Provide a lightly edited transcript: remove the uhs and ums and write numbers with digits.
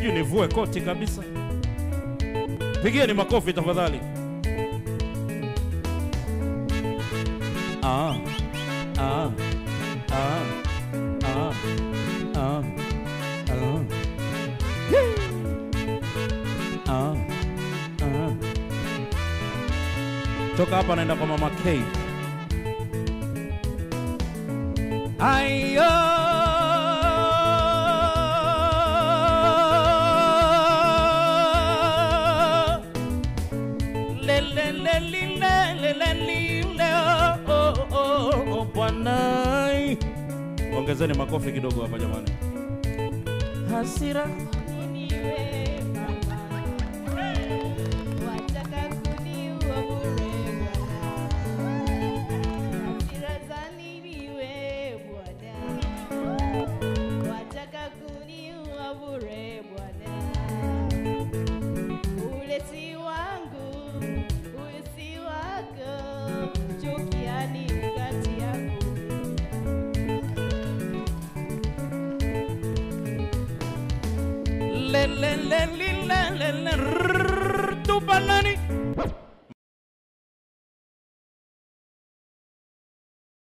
sijui nivue koti kabisa. Pigieni makofi tafadhali. Ah. Ah. Ah. Ah. Ah. Ah. Ah. Toka hapa naenda kwa Mama K. Ayo. Le le le le le le le oh oh oh bwana. Ongezeni makofi kidogo hapa jamani. Hasira le le le le le le tupanani